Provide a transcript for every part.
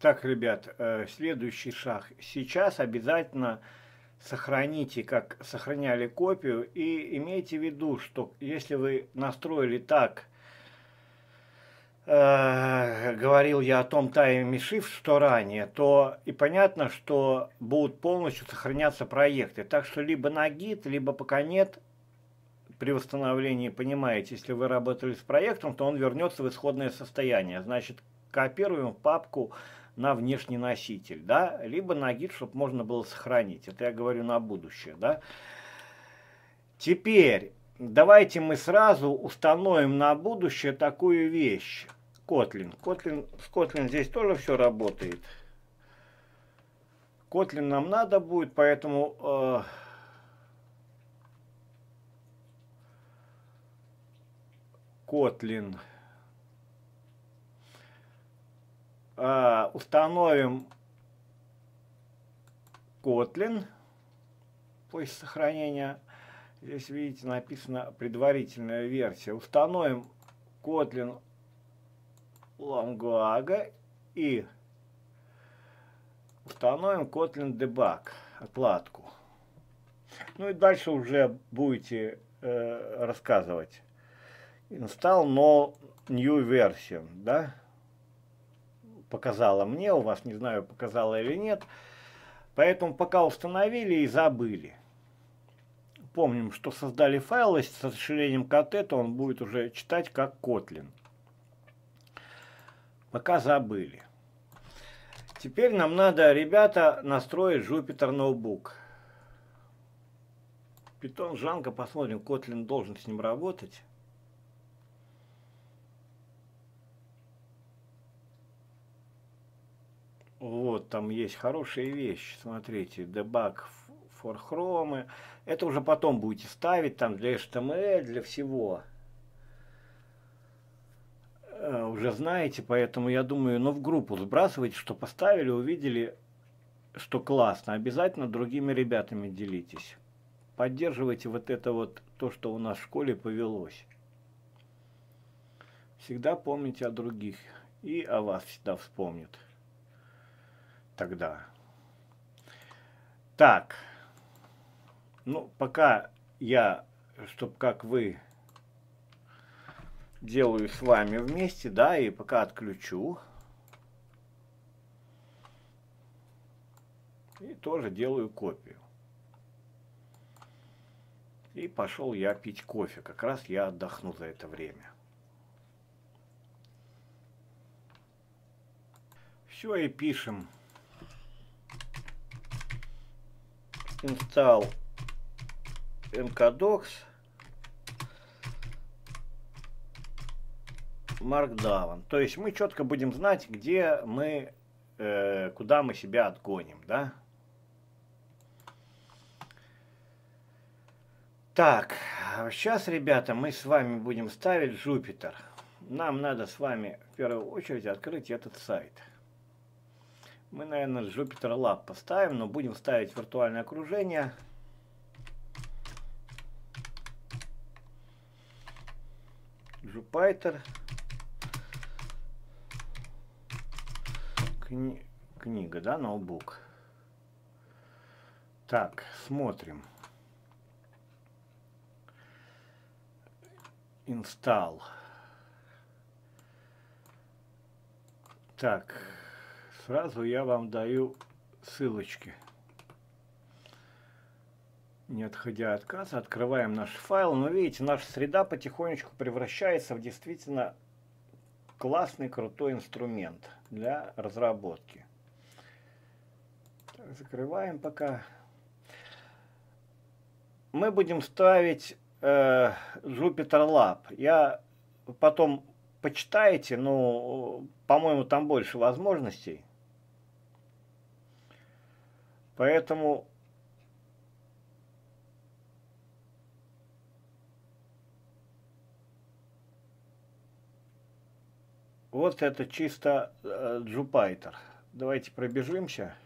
Так, ребят, следующий шаг. Сейчас обязательно сохраните, как сохраняли копию, и имейте в виду, что если вы настроили так, говорил я о том тайме shift, что ранее, то и понятно, что будут полностью сохраняться проекты. Так что либо на гид, либо пока нет, при восстановлении, понимаете, если вы работали с проектом, то он вернется в исходное состояние. Значит, копируем папку на внешний носитель, да, либо на гид, чтобы можно было сохранить. Это я говорю на будущее, да. Теперь давайте мы сразу установим на будущее такую вещь. Kotlin. С Kotlin здесь тоже все работает. Kotlin нам надо будет, поэтому Kotlin. Установим Kotlin после сохранения. Здесь, видите, написано предварительная версия. Установим Kotlin Langouaga и установим Kotlin Debug, отладку. Ну и дальше уже будете рассказывать. Install no new version, да? Показала мне, у вас не знаю, показала или нет. Поэтому пока установили и забыли. Помним, что создали файл, если с расширением КТ, то он будет уже читать как Kotlin. Пока забыли. Теперь нам надо, ребята, настроить Jupyter Notebook. Python Django, посмотрим, Kotlin должен с ним работать. Вот, там есть хорошие вещи, смотрите, debug for Chrome. Это уже потом будете ставить, там для HTML, для всего. Уже знаете, поэтому я думаю, ну в группу сбрасывайте, что поставили, увидели, что классно. Обязательно другими ребятами делитесь. Поддерживайте вот это вот, то, что у нас в школе повелось. Всегда помните о других, и о вас всегда вспомнят. Тогда. Так. Ну, пока я, чтобы как вы, делаю с вами вместе, да, и пока отключу. И тоже делаю копию. И пошел я пить кофе. Как раз я отдохну за это время. Все, и пишем. Install mkdocs Markdown. То есть мы четко будем знать, где мы, куда мы себя отгоним, да? Так, сейчас, ребята, мы с вами будем ставить Jupyter. Нам надо с вами в первую очередь открыть этот сайт. Мы, наверное, Jupyter Lab поставим, но будем ставить виртуальное окружение. Jupyter. Книга, да, ноутбук. Так, смотрим. Install. Так, сразу я вам даю ссылочки. Не отходя от отказа, открываем наш файл. Но видите, наша среда потихонечку превращается в действительно классный, крутой инструмент для разработки. Так, закрываем пока. Мы будем ставить Jupyter Lab. Я потом почитаете, но, по-моему, там больше возможностей. Поэтому вот это чисто Jupyter. Давайте пробежимся.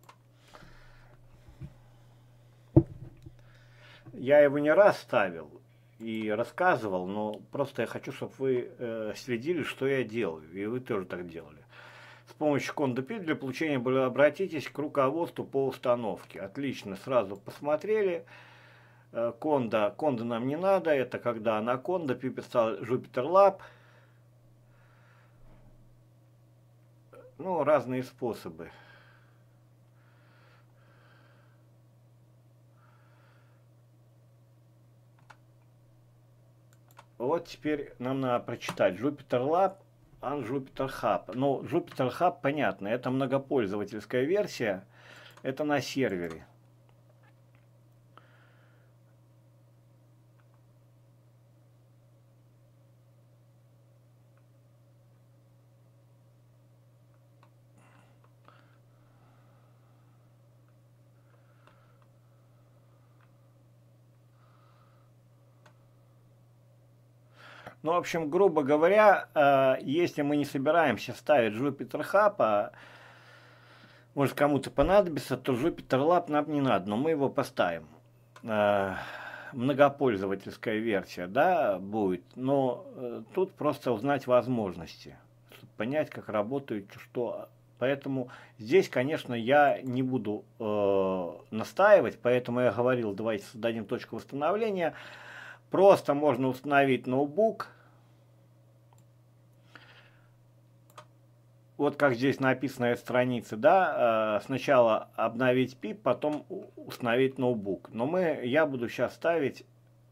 Я его не раз ставил и рассказывал, но просто я хочу, чтобы вы следили, что я делаю, и вы тоже так делали. с помощью Conda-P для получения, обратитесь к руководству по установке. Отлично, сразу посмотрели. Conda нам не надо, это когда Anaconda, P писал Jupyter Lab. Ну, разные способы. Вот теперь нам надо прочитать Jupyter Lab, Jupyter Hub. Ну, Jupyter Hub, понятно, это многопользовательская версия, это на сервере. Ну, в общем, грубо говоря, если мы не собираемся ставить Jupyter Hub, может кому-то понадобится, то Jupyter Lab нам не надо, но мы его поставим. Многопользовательская версия, да, будет, но тут просто узнать возможности, чтобы понять, как работает, что. Поэтому здесь, конечно, я не буду настаивать, поэтому я говорил, давайте создадим точку восстановления. Просто можно установить ноутбук. Вот как здесь написано на странице, да, сначала обновить PIP, потом установить ноутбук. Но я буду сейчас ставить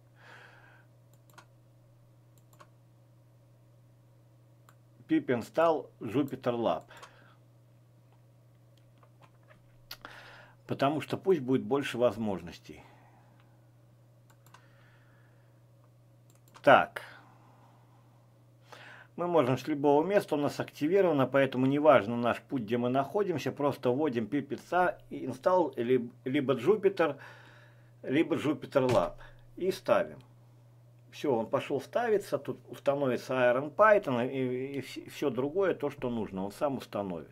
pip install Jupyter Lab. Потому что пусть будет больше возможностей. Так. Мы можем с любого места, у нас активировано, поэтому неважно наш путь, где мы находимся, просто вводим pip install либо Jupyter, либо Jupyter Lab и ставим. Все, он пошел ставиться, тут установится Iron Python и все другое, то, что нужно, он сам установит.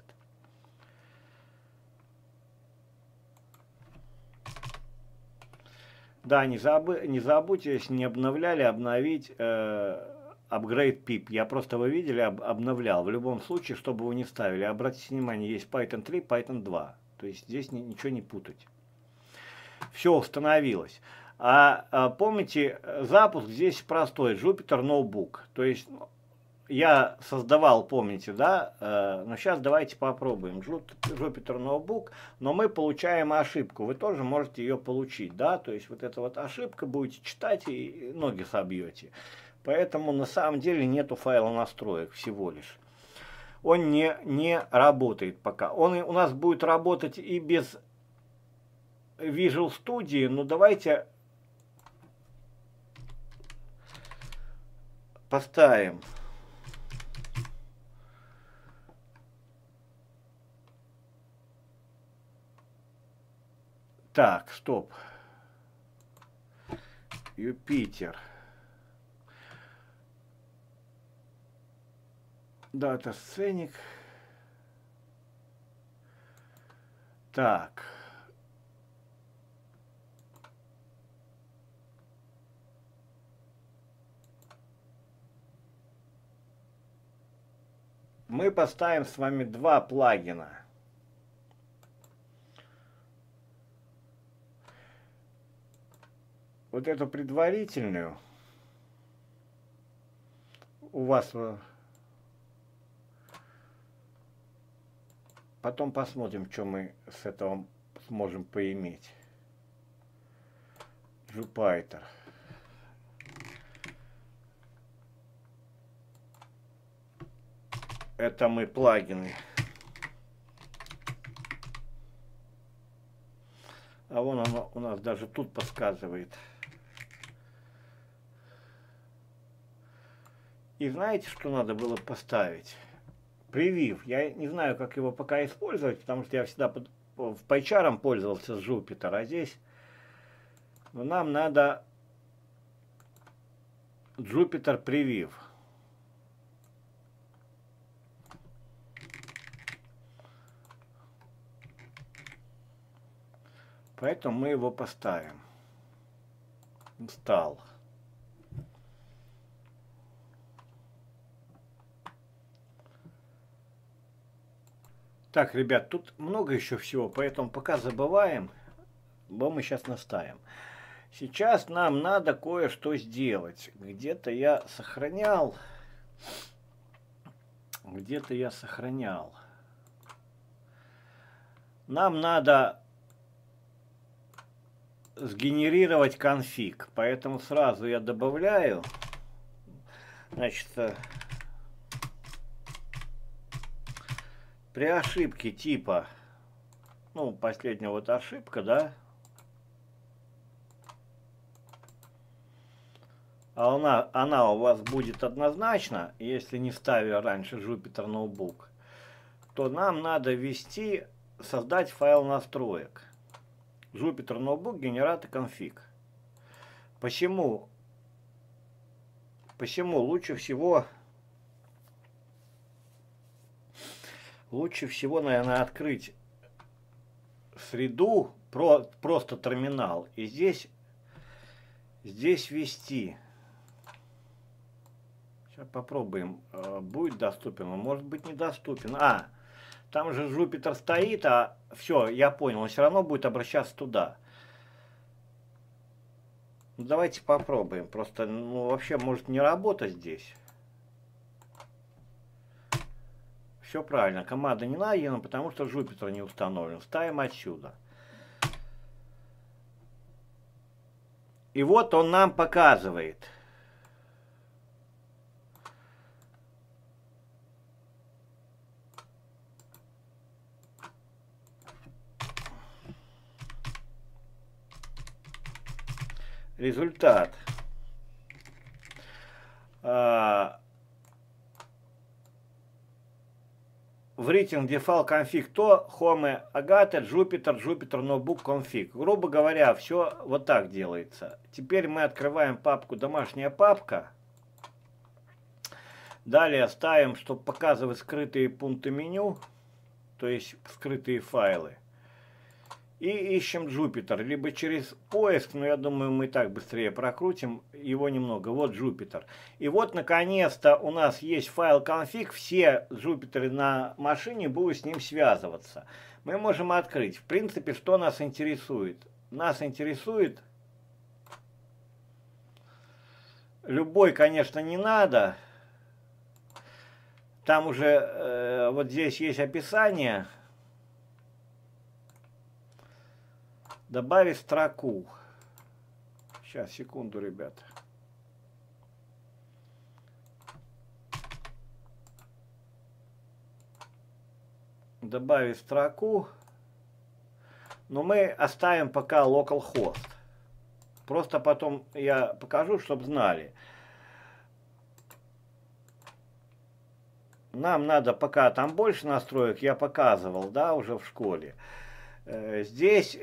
Да, не забудьте, если не обновляли, обновить upgrade pip. Я просто, вы видели, обновлял. В любом случае, чтобы вы не ставили. Обратите внимание, есть Python 3, Python 2. То есть здесь ничего не путать. Все установилось. Помните, запуск здесь простой. Jupyter Notebook. То есть я создавал, помните, да? Но сейчас давайте попробуем. Jupyter Notebook. Но мы получаем ошибку. Вы тоже можете ее получить, да? То есть вот эта вот ошибка, будете читать и ноги собьете. Поэтому на самом деле нету файла настроек всего лишь. Он не работает пока. Он у нас будет работать и без Visual Studio, но давайте поставим. Так, стоп. Юпитер. Дата сценик. Так. Мы поставим с вами два плагина. Вот эту предварительную у вас. Потом посмотрим, что мы с этого сможем поиметь. Jupyter. Это мы плагины. А вон оно у нас даже тут подсказывает. И знаете, что надо было поставить? Превив. Я не знаю, как его пока использовать, потому что я всегда в PyCharm пользовался с Jupyter, а здесь нам надо Jupyter Preview. Поэтому мы его поставим. Install. Так, ребят, тут много еще всего, поэтому пока забываем, бо мы сейчас наставим. Сейчас нам надо кое-что сделать. Где-то я сохранял. Нам надо сгенерировать конфиг, поэтому сразу я добавляю. Значит, при ошибке типа, ну, последняя вот ошибка, да, она у вас будет однозначно, если не ставя раньше Jupyter Notebook, то нам надо создать файл настроек. Jupyter Notebook генератор конфиг. Почему лучше всего, наверное, открыть среду, просто терминал, и здесь ввести. Сейчас попробуем, будет доступен, может быть недоступен. Там же Jupyter стоит, все, я понял, он все равно будет обращаться туда. Ну, давайте попробуем, просто, ну, вообще может не работать здесь. Все правильно, команда не найдена, потому что Jupyter не установлен. Ставим отсюда. И вот он нам показывает. Результат. В written default config то home agate Jupyter Notebook config. Грубо говоря, все вот так делается. Теперь мы открываем папку «Домашняя папка». Далее ставим, чтобы показывать скрытые пункты меню, то есть скрытые файлы. И ищем Jupyter, либо через поиск, но я думаю, мы так быстрее прокрутим его немного. Вот Jupyter. И вот, наконец-то, у нас есть файл config, все Jupyter на машине будут с ним связываться. Мы можем открыть. В принципе, что нас интересует? Нас интересует... Любой, конечно, не надо. Там уже, вот здесь есть описание. Добавить строку. Сейчас, секунду, ребята. Добавить строку. Но мы оставим пока localhost. Просто потом я покажу, чтобы знали. Нам надо пока там больше настроек, я показывал, да, уже в школе. Здесь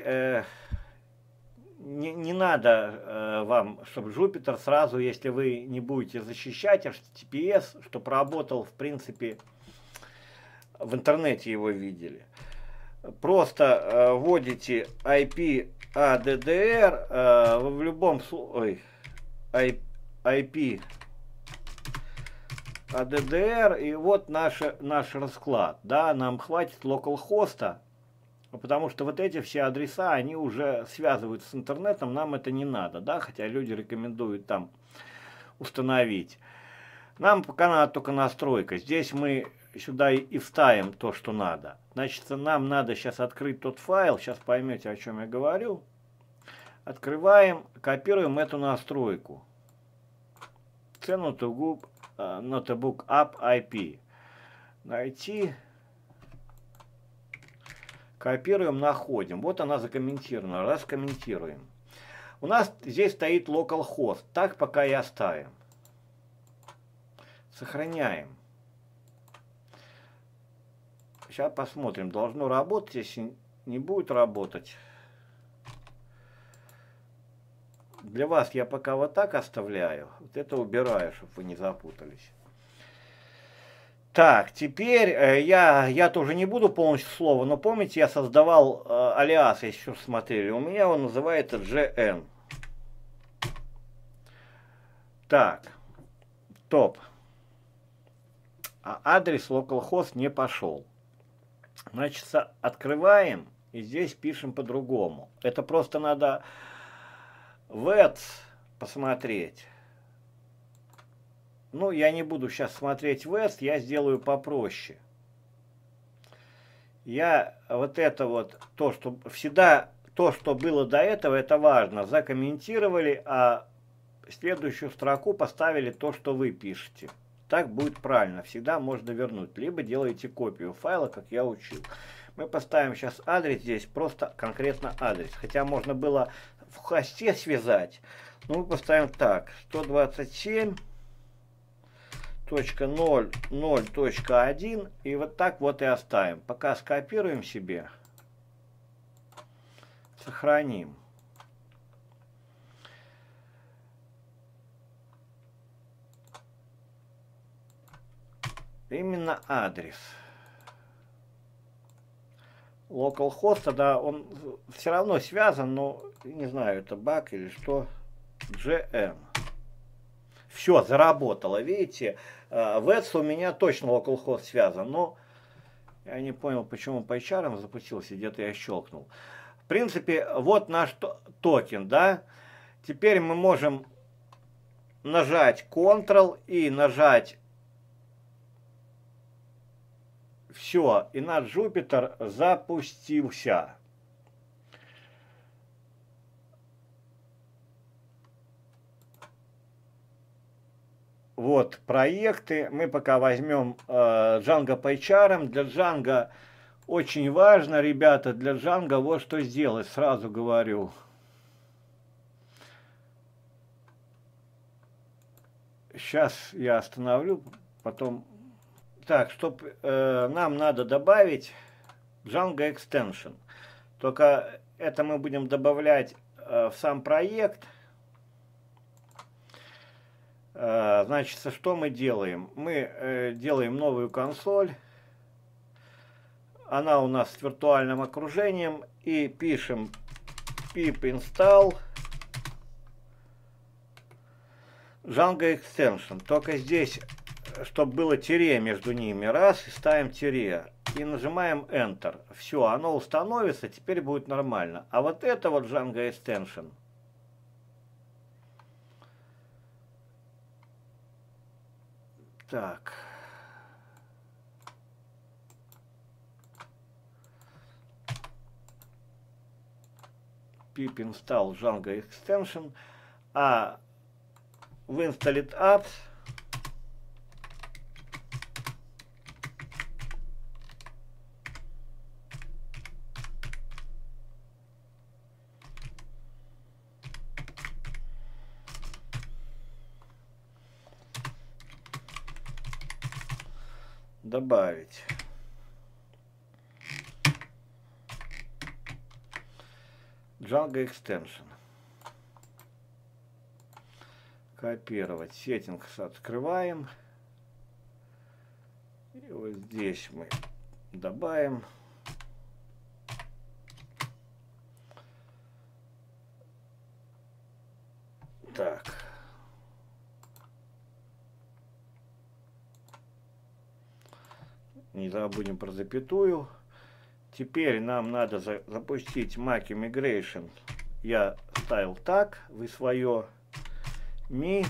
не надо вам, чтобы Jupyter сразу, если вы не будете защищать HTTPS, чтобы работал, в принципе, в интернете его видели. Просто вводите IP ADDR, в любом случае, IP ADDR, и вот наш расклад. Да, нам хватит localhost. Потому что вот эти все адреса, они уже связываются с интернетом, нам это не надо, да, хотя люди рекомендуют там установить. Нам пока надо только настройка. Здесь мы сюда и вставим то, что надо. Значит, нам надо сейчас открыть тот файл, сейчас поймете, о чем я говорю. Открываем, копируем эту настройку. Notebook App IP. Найти. Копируем, находим. Вот она закомментирована. Раскомментируем. У нас здесь стоит localhost. Так пока и оставим. Сохраняем. Сейчас посмотрим. Должно работать. Если не будет работать. Для вас я пока вот так оставляю. Вот это убираю, чтобы вы не запутались. Так, теперь я тоже не буду полностью слова, но помните, я создавал алиас, если что смотрели. У меня он называется GN. Так, топ. А адрес localhost не пошел. Значит, открываем и здесь пишем по-другому. Это просто надо в Ads посмотреть. Ну, я не буду сейчас смотреть в Ads, я сделаю попроще. Я вот это вот, то, что всегда, то, что было до этого, это важно. Закомментировали, а следующую строку поставили то, что вы пишете. Так будет правильно, всегда можно вернуть. Либо делаете копию файла, как я учил. Мы поставим сейчас адрес здесь, просто конкретно адрес. Хотя можно было в хосте связать. Но мы поставим так, 127.0.0.1 и вот так вот и оставим. Пока скопируем себе, сохраним. Именно адрес. Localhost, да, он все равно связан, но не знаю, это баг или что. GM. Все, заработало, видите. В Ads у меня точно localhost связан, но я не понял, почему по HR запустился, где-то я щелкнул. В принципе, вот наш токен, да. Теперь мы можем нажать Ctrl и нажать все, и наш Jupyter запустился. Вот проекты. Мы пока возьмем Django PyCharm. Для Django очень важно, ребята, для Django вот что сделать, сразу говорю. Сейчас я остановлю, потом... Так, чтобы нам надо добавить Django Extension. Только это мы будем добавлять в сам проект. Значит, что мы делаем? Мы делаем новую консоль. Она у нас с виртуальным окружением. И пишем pip install Django Extension. Только здесь, чтобы было тире между ними. Раз, и ставим тире. И нажимаем Enter. Все, оно установится, теперь будет нормально. А вот это вот Django Extension. Так. Pip install Django Extension. А в installed apps добавить. Django Extension. Копировать. Settings открываем. И вот здесь мы добавим. Так. Не забудем про запятую. Теперь нам надо запустить Mac Immigration. Я ставил так, вы свое Mi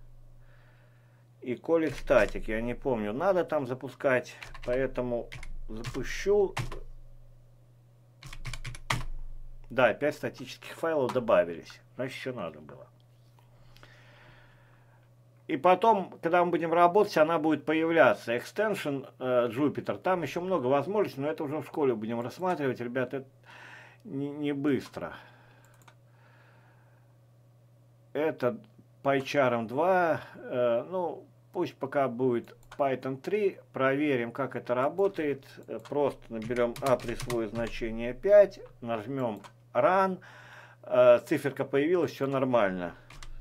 и Colic Static. Я не помню, надо там запускать, поэтому запущу. Да, 5 статических файлов добавились. Значит, еще надо было. И потом, когда мы будем работать, она будет появляться. Extension Jupyter. Там еще много возможностей, но это уже в школе будем рассматривать. Ребята, это не быстро. Это PyCharm 2. Ну, пусть пока будет Python 3. Проверим, как это работает. Просто наберем A, присвоим значение 5. Нажмем Run. Циферка появилась, все нормально.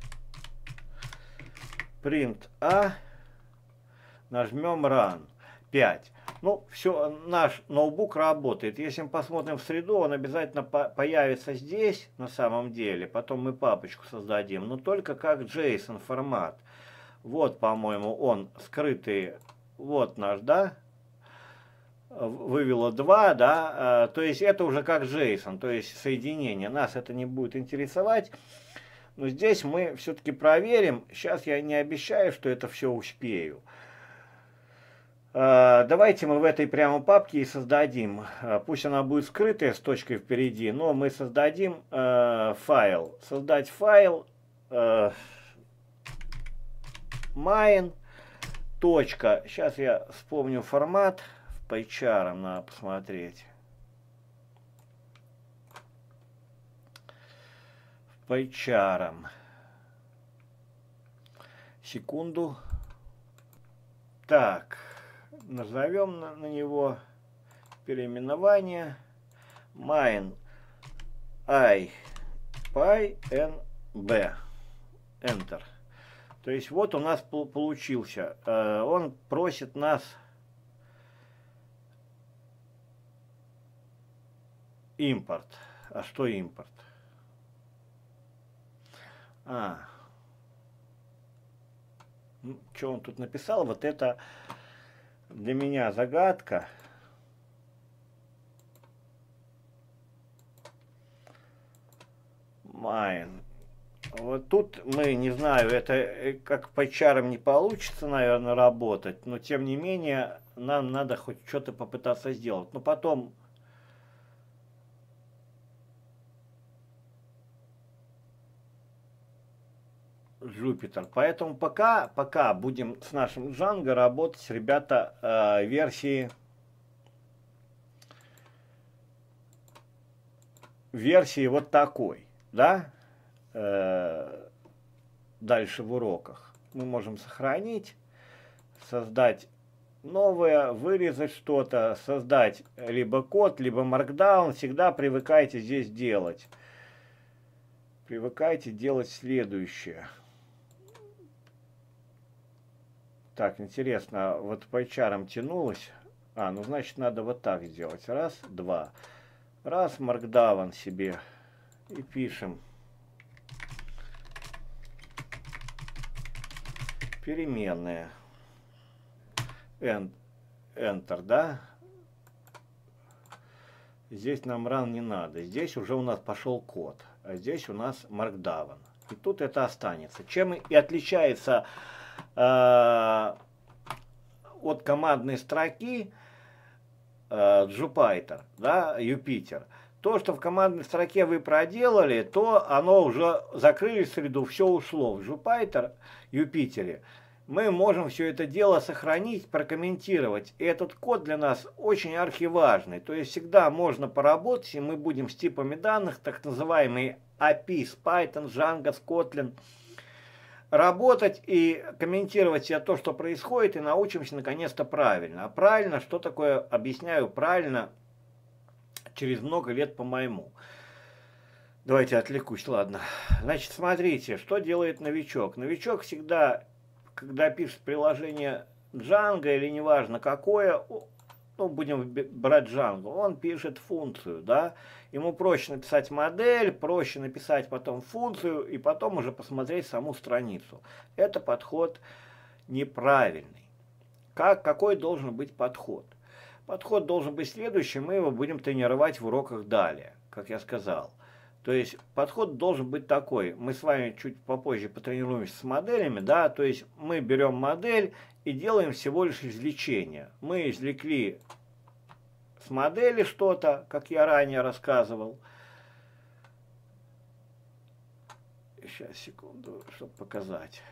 Print A, нажмем Run, 5. Ну, все, наш ноутбук работает. Если мы посмотрим в среду, он обязательно появится здесь, на самом деле. Потом мы папочку создадим, но только как JSON формат. Вот, по-моему, он скрытый. Вот наш, да? вывело 2, да, то есть это уже как JSON, то есть соединение. Нас это не будет интересовать. Но здесь мы все-таки проверим. Сейчас я не обещаю, что это все успею. Давайте мы в этой прямо папке и создадим. Пусть она будет скрытая с точкой впереди, но мы создадим файл. Создать файл main. Точка. Сейчас я вспомню формат. В PyCharm надо посмотреть. В PyCharm. Секунду. Так. Назовем на него переименование main I py n b. Enter. То есть вот у нас получился. Он просит нас импорт. А что импорт? Что он тут написал? Вот это для меня загадка. Main. Вот тут мы, не знаю, это как по PyCharm не получится, наверное, работать, но тем не менее нам надо хоть что-то попытаться сделать. Но потом Jupyter. Поэтому пока будем с нашим Django работать, ребята, версии вот такой, да? Дальше в уроках мы можем сохранить, создать новое, вырезать что-то, создать либо код, либо Markdown. Всегда привыкайте здесь делать. Привыкайте делать следующее. Так, интересно, вот PyCharm тянулось. Ну значит надо вот так сделать. Раз, два. Раз, Markdown себе и пишем. Переменная. Enter, да? Здесь нам run не надо. Здесь уже у нас пошел код. А здесь у нас Markdown. И тут это останется. Чем и отличается от командной строки Jupyter, да, Юпитер. То, что в командной строке вы проделали, то оно уже закрыли среду, все ушло. В Jupyter, Юпитере, мы можем все это дело сохранить, прокомментировать. И этот код для нас очень архиважный. То есть всегда можно поработать, и мы будем с типами данных, так называемые API, с Python, Django, с Kotlin, работать и комментировать все то, что происходит, и научимся наконец-то правильно. А правильно, что такое, объясняю правильно, через много лет по-моему. Давайте отвлекусь, ладно. Значит, смотрите, что делает новичок. Новичок всегда, когда пишет приложение Django или неважно какое, ну, будем брать Django, он пишет функцию, да. Ему проще написать модель, проще написать потом функцию и потом уже посмотреть саму страницу. Это подход неправильный. Какой должен быть подход? Подход должен быть следующий, мы его будем тренировать в уроках далее, как я сказал. То есть подход должен быть такой. Мы с вами чуть попозже потренируемся с моделями, да, то есть мы берем модель и делаем всего лишь извлечение. Мы извлекли с модели что-то, как я ранее рассказывал. Сейчас, секунду, чтобы показать.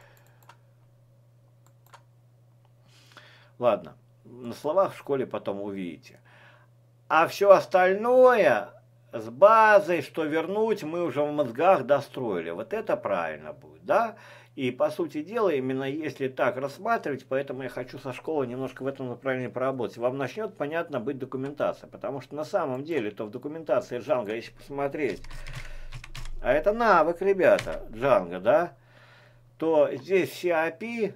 Ладно, на словах в школе потом увидите. А все остальное с базой, что вернуть, мы уже в мозгах достроили. Вот это правильно будет, да? И, по сути дела, именно если так рассматривать, поэтому я хочу со школы немножко в этом направлении поработать, вам начнет, понятно, быть документация. Потому что на самом деле, то в документации Django, если посмотреть, а это навык, ребята, Django, да? То здесь все API,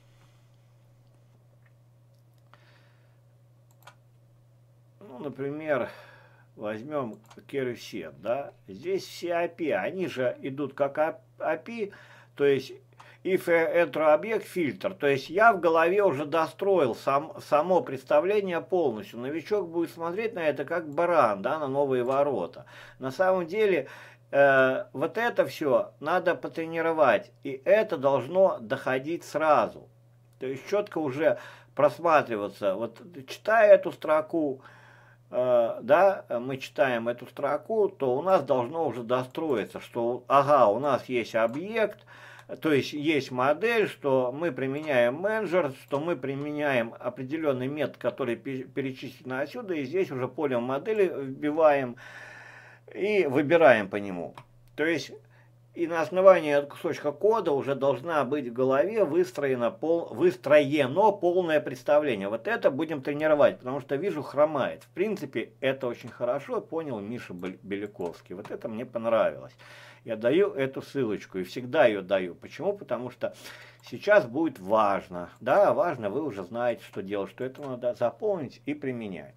ну, например, возьмем Keruset, да? Здесь все API, они же идут как API, то есть if enter объект фильтр. То есть я в голове уже достроил само представление полностью. Новичок будет смотреть на это как баран, да, на новые ворота. На самом деле вот это все надо потренировать. И это должно доходить сразу. То есть четко уже просматриваться. Вот читая эту строку, да, мы читаем эту строку, то у нас должно уже достроиться, что ага, у нас есть объект, то есть есть модель, что мы применяем менеджер, что мы применяем определенный метод, который перечислен отсюда, и здесь уже поле модели вбиваем и выбираем по нему. То есть и на основании кусочка кода уже должна быть в голове выстроено полное представление. Вот это будем тренировать, потому что вижу, хромает. В принципе, это очень хорошо понял Миша Беляковский. Вот это мне понравилось. Я даю эту ссылочку и всегда ее даю. Почему? Потому что сейчас будет важно. Да, важно, вы уже знаете, что делать, что это надо заполнить и применять.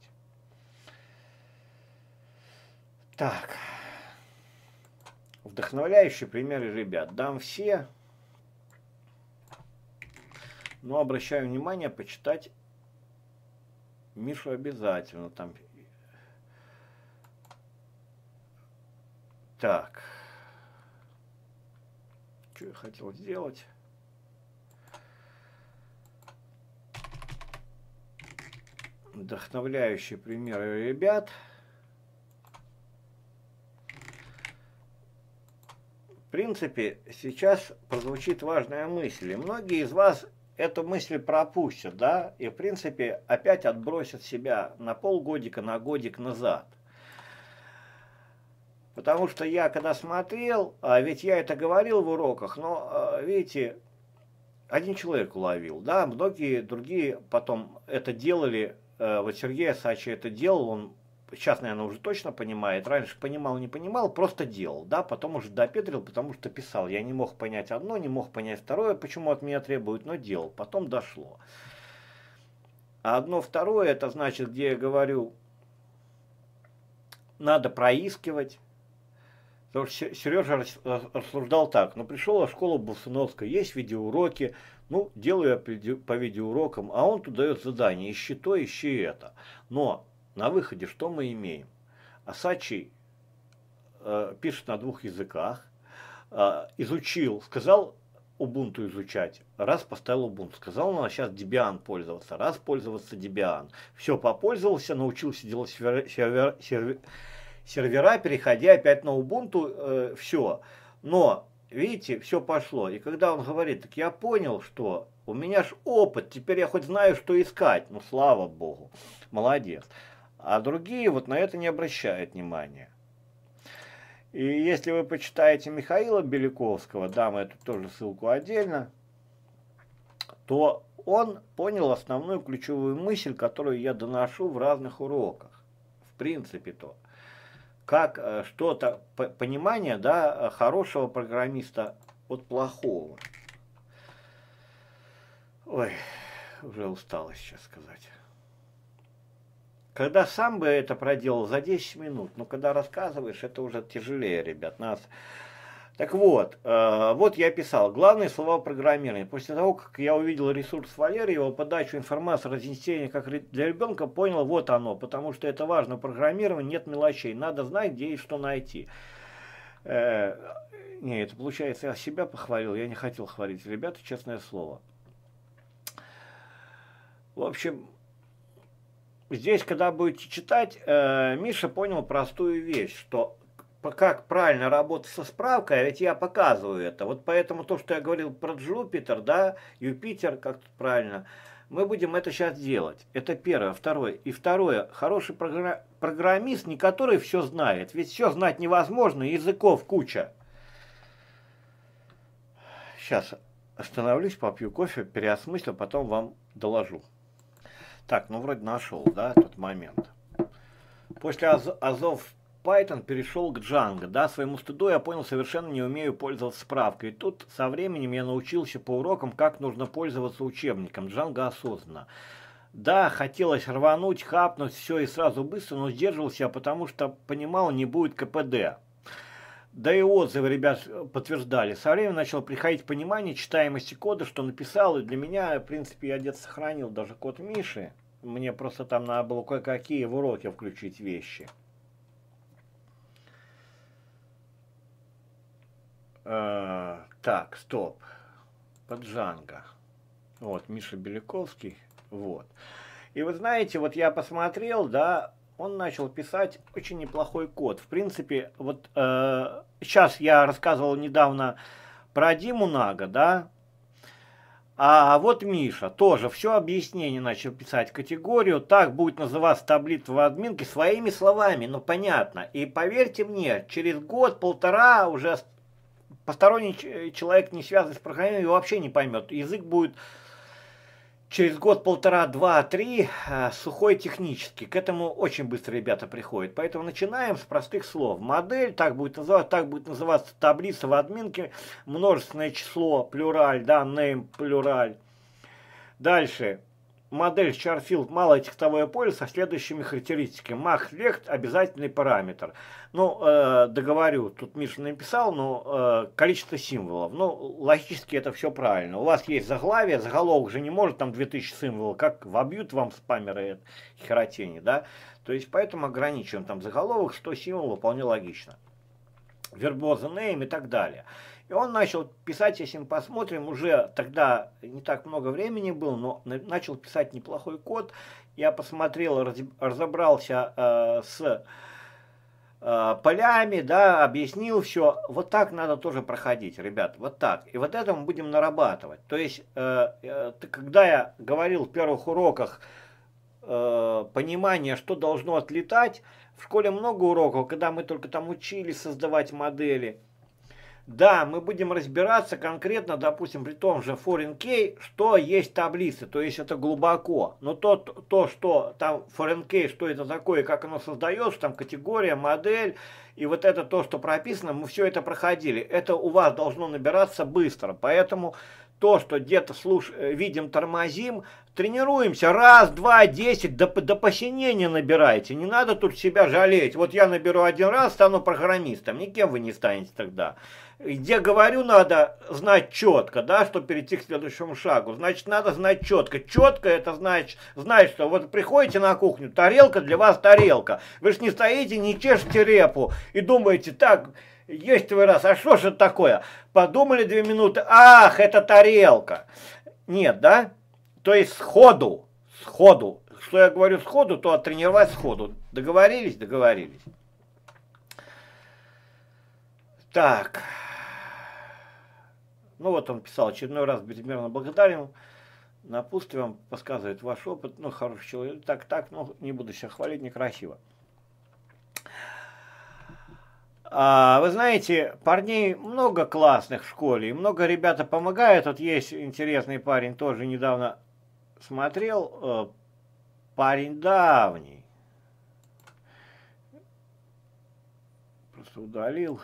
Так. Вдохновляющие примеры ребят. Дам все. Но обращаю внимание, почитать Мишу обязательно. Там. Так. Что я хотел сделать? Вдохновляющие примеры ребят. В принципе, сейчас прозвучит важная мысль, и многие из вас эту мысль пропустят, да, и в принципе опять отбросят себя на полгодика, на годик назад. Потому что я когда смотрел, ведь я это говорил в уроках, но, видите, один человек уловил, да, многие другие потом это делали, вот Сергей Асачи это делал, он сейчас, наверное, уже точно понимает. Раньше понимал, не понимал, просто делал. Да? Потом уже допетрил, потому что писал. Я не мог понять одно, не мог понять второе, почему от меня требуют, но делал. Потом дошло. А одно второе, это значит, где я говорю, надо проискивать. Потому что Сережа рассуждал так. Ну, пришел в школу Болсуновская, есть видеоуроки. Ну, делаю я по видеоурокам, а он тут дает задание. Ищи то, ищи это. Но на выходе что мы имеем? Асачи пишет на двух языках, изучил, сказал Ubuntu изучать, раз поставил Ubuntu, сказал, надо сейчас Debian пользоваться, раз пользоваться Debian. Все, попользовался, научился делать сервера, переходя опять на Ubuntu, все. Но, видите, все пошло. И когда он говорит, так я понял, что у меня ж опыт, теперь я хоть знаю, что искать. Ну, слава богу, молодец. А другие вот на это не обращают внимания. И если вы почитаете Михаила Беляковского, дам эту тоже ссылку отдельно, то он понял основную ключевую мысль, которую я доношу в разных уроках. В принципе-то. Как что-то, понимание, да, хорошего программиста от плохого. Ой, уже устала сейчас сказать. Когда сам бы это проделал за 10 минут, но когда рассказываешь, это уже тяжелее, ребят. Так вот, вот я писал, главные слова программирования. После того, как я увидел ресурс Валерьева, подачу информации, разнесение как для ребенка, понял, вот оно, потому что это важно, программирование, нет мелочей, надо знать, где и что найти. Не, это получается, я себя похвалил, я не хотел хвалить. Ребята, честное слово. В общем, здесь, когда будете читать, Миша понял простую вещь, что как правильно работать со справкой, а ведь я показываю это. Вот поэтому то, что я говорил про Джупитер, да, Юпитер, как тут правильно, мы будем это сейчас делать. Это первое. Второе. И второе, хороший программист, не который все знает, ведь все знать невозможно, языков куча. Сейчас остановлюсь, попью кофе, переосмыслю, потом вам доложу. Так, ну вроде нашел, да, тот момент. После Азов Python перешел к Django, да, своему стыду я понял, совершенно не умею пользоваться справкой. И тут со временем я научился по урокам, как нужно пользоваться учебником, Django осознанно. Да, хотелось рвануть, хапнуть все и сразу быстро, но сдерживался, потому что понимал, не будет КПД. Да и отзывы ребят подтверждали. Со временем начало приходить понимание читаемости кода, что написал. И для меня, в принципе, я где-то сохранил даже код Миши. Мне просто там надо было кое-какие в уроке включить вещи. Так, стоп. Под Джанго. Вот, Миша Беляковский. Вот. И вы знаете, вот я посмотрел, да, он начал писать очень неплохой код. В принципе, вот сейчас я рассказывал недавно про Диму Нага, да, а вот Миша тоже все объяснение начал писать, категорию, так будет называться таблица в админке своими словами, ну понятно. И поверьте мне, через год-полтора уже посторонний человек, не связанный с программированием, вообще не поймет. Язык будет через год, полтора, два, три сухой технически. К этому очень быстро ребята приходят. Поэтому начинаем с простых слов. Модель, так будет называться таблица в админке, множественное число, плюраль, да, name, плюраль. Дальше. Модель Charfield, малое текстовое поле со следующими характеристиками. Max left обязательный параметр. Ну, договорю, тут Миша написал, но количество символов. Ну, логически это все правильно. У вас есть заглавие, заголовок же не может там 2000 символов, как вобьют вам спамеры херотени, да? То есть, поэтому ограничиваем там заголовок, 100 символов, вполне логично. Вербоза name и так далее. И он начал писать, если мы посмотрим, уже тогда не так много времени было, но начал писать неплохой код. Я посмотрел, разобрался с полями, да, объяснил все. Вот так надо тоже проходить, ребят, вот так. И вот это мы будем нарабатывать. То есть, когда я говорил в первых уроках понимание, что должно отлетать, в школе много уроков, когда мы только там учились создавать модели. Да, мы будем разбираться конкретно, допустим, при том же foreign key, что есть таблицы, то есть это глубоко. Но то что там foreign key, что это такое, как оно создается, там категория, модель, и вот это то, что прописано, мы все это проходили. Это у вас должно набираться быстро, поэтому то, что где-то видим, тормозим, тренируемся, раз, два, 10, до посинения набирайте. Не надо тут себя жалеть. Вот я наберу один раз, стану программистом. Никем вы не станете тогда. Где говорю, надо знать четко, да, чтобы перейти к следующему шагу. Значит, надо знать четко. Четко это значит, что вот приходите на кухню, тарелка для вас тарелка. Вы же не стоите, не чешете репу и думаете, так, есть твой раз, а что же это такое? Подумали 2 минуты, ах, это тарелка. Нет, да? То есть сходу. Что я говорю сходу, то оттренировать сходу. Договорились? Договорились. Так. Ну вот он писал, очередной раз безмерно благодарен. Напутствие вам подсказывает ваш опыт. Ну, хороший человек. Так, ну, не буду себя хвалить, некрасиво. Вы знаете, парней много классных в школе, и много ребята помогают. Вот есть интересный парень, тоже недавно смотрел, парень давний. Просто удалил.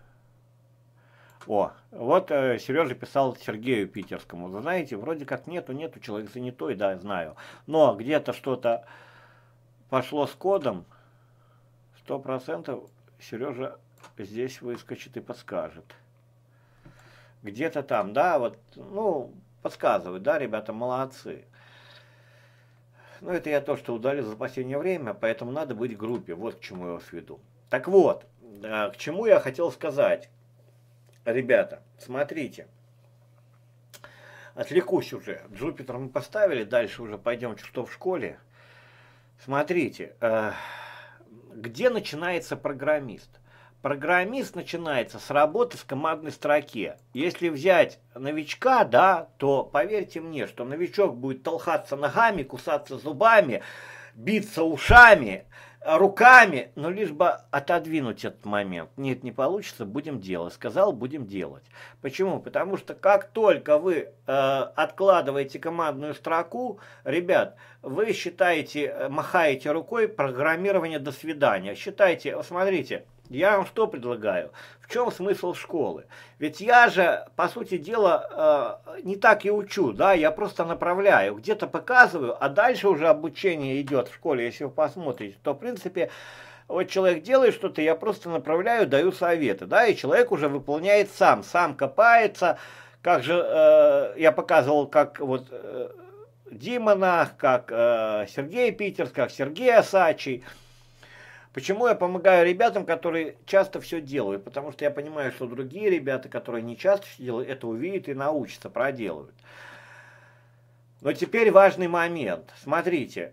О, вот Сережа писал Сергею Питерскому. Вы знаете, вроде как нету, человек занятой, да, знаю. Но где-то что-то пошло с кодом, 100% Сережа здесь выскочит и подскажет. Где-то там, да, вот, ну, подсказывают, да, ребята, молодцы. Ну, это я то, что удалил за последнее время, поэтому надо быть в группе, вот к чему я вас веду. Так вот, к чему я хотел сказать. Ребята, смотрите. Отвлекусь уже. Джупитер мы поставили, дальше уже пойдем, что в школе. Смотрите, где начинается программист? Программист начинается с работы в командной строке. Если взять новичка, да, то поверьте мне, что новичок будет толкаться ногами, кусаться зубами, биться ушами, руками, но лишь бы отодвинуть этот момент. Нет, не получится, будем делать. Сказал, будем делать. Почему? Потому что как только вы откладываете командную строку, ребят, вы считаете, махаете рукой, программирование до свидания. Считайте, смотрите, я вам что предлагаю? В чем смысл школы? Ведь я же, по сути дела, не так и учу, да, я просто направляю, где-то показываю, а дальше уже обучение идет в школе, если вы посмотрите, то, в принципе, Вот человек делает что-то, я просто направляю, даю советы, да, и человек уже выполняет сам копается, как же я показывал, как вот Дима Нах, как Сергей Питерс, как Сергей Осачий. Почему я помогаю ребятам, которые часто все делают? Потому что я понимаю, что другие ребята, которые не часто все делают, это увидят и научатся, проделают. Но теперь важный момент. Смотрите,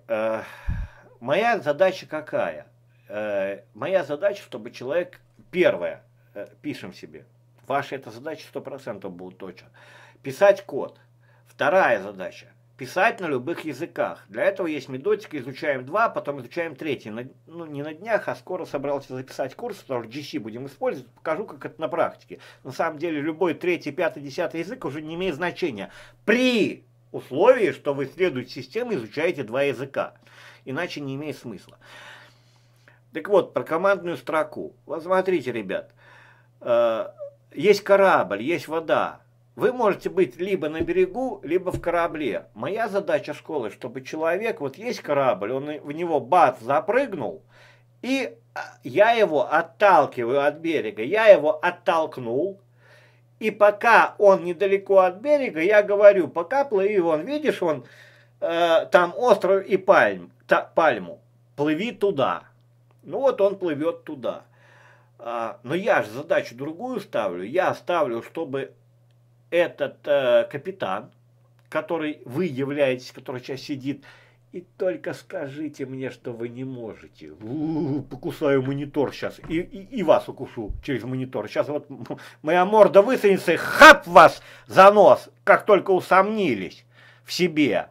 моя задача какая? Моя задача, чтобы человек, первое, пишем себе, ваша эта задача 100% будет точно, писать код. Вторая задача, писать на любых языках. Для этого есть методика, изучаем 2, потом изучаем 3. Ну, не на днях, а скоро собрался записать курс, потому что GC будем использовать, покажу, как это на практике. На самом деле, любой 3, 5, 10 язык уже не имеет значения. При условии, что вы исследуете систему, изучаете 2 языка. Иначе не имеет смысла. Так вот, про командную строку. Вот смотрите, ребят, есть корабль, есть вода. Вы можете быть либо на берегу, либо в корабле. Моя задача школы, чтобы человек, вот есть корабль, он в него бац запрыгнул, и я его отталкиваю от берега. Я его оттолкнул, и пока он недалеко от берега, я говорю, пока плыви, вон, видишь, вон, там остров и пальму, плыви туда. Ну вот он плывет туда. Но я же задачу другую ставлю. Я ставлю, чтобы этот капитан, который вы являетесь, который сейчас сидит, и только скажите мне, что вы не можете. Покусаю монитор сейчас. И вас укушу через монитор. Сейчас вот моя морда высунется и хап вас за нос, как только усомнились в себе.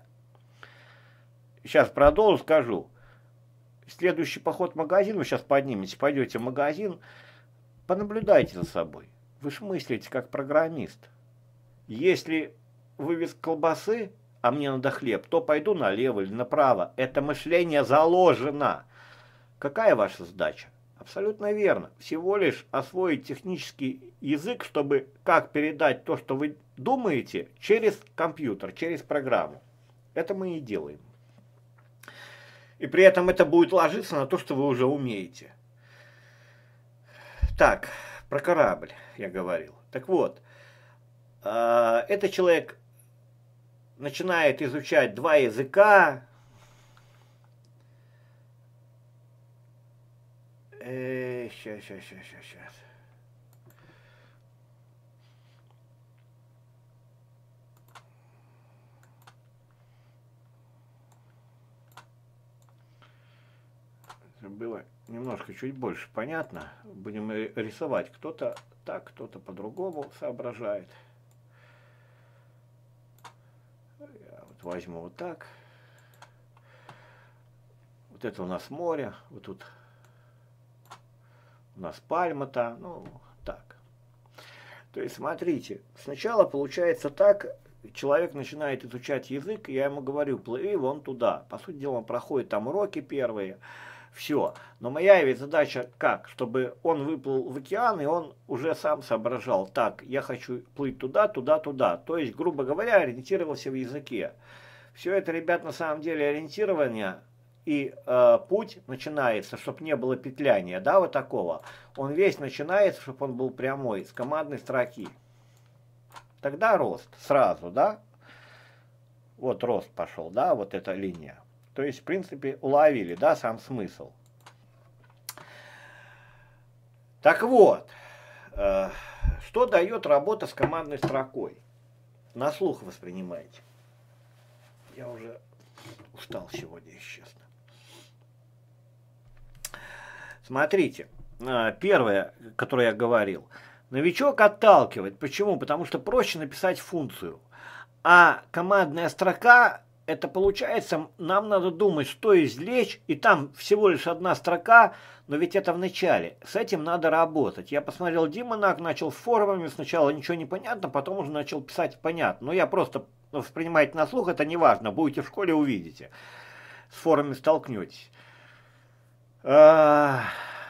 Сейчас продолжу, скажу. Следующий поход в магазин, вы сейчас подниметесь, пойдете в магазин, понаблюдайте за собой. Вы ж мыслите как программист. Если вывез колбасы, а мне надо хлеб, то пойду налево или направо. Это мышление заложено. Какая ваша задача? Абсолютно верно. Всего лишь освоить технический язык, чтобы как передать то, что вы думаете, через компьютер, через программу. Это мы и делаем. И при этом это будет ложиться на то, что вы уже умеете. Так, про корабль я говорил. Так вот, этот человек начинает изучать 2 языка. Сейчас. Было немножко чуть больше понятно. Будем рисовать. Кто-то так, кто-то по-другому соображает. Я вот возьму вот так. Вот это у нас море. Вот тут у нас пальма-то. Ну, так. То есть, смотрите. Сначала получается так. Человек начинает изучать язык. И я ему говорю, плыви вон туда. По сути дела, он проходит там уроки первые. Все. Но моя ведь задача как? Чтобы он выплыл в океан, и он уже сам соображал. Так, я хочу плыть туда, туда, туда. То есть, грубо говоря, ориентировался в языке. Все это, ребят, на самом деле ориентирование и путь начинается, чтобы не было петляния, да, вот такого. Он весь начинается, чтобы он был прямой, с командной строки. Тогда рост сразу, да? Вот рост пошел, да, вот эта линия. То есть, в принципе, уловили, да, сам смысл. Так вот, что дает работа с командной строкой? На слух воспринимаете. Я уже устал сегодня, если честно. Смотрите, первое, которое я говорил. Новичок отталкивает. Почему? Потому что проще написать функцию. А командная строка... Это получается, нам надо думать, что извлечь, и там всего лишь 1 строка, но ведь это в начале. С этим надо работать. Я посмотрел Дима Нак, начал с форумами, сначала ничего не понятно, потом уже начал писать понятно. Но я просто воспринимайте на слух, это не важно, будете в школе, увидите. С форумами столкнетесь. Так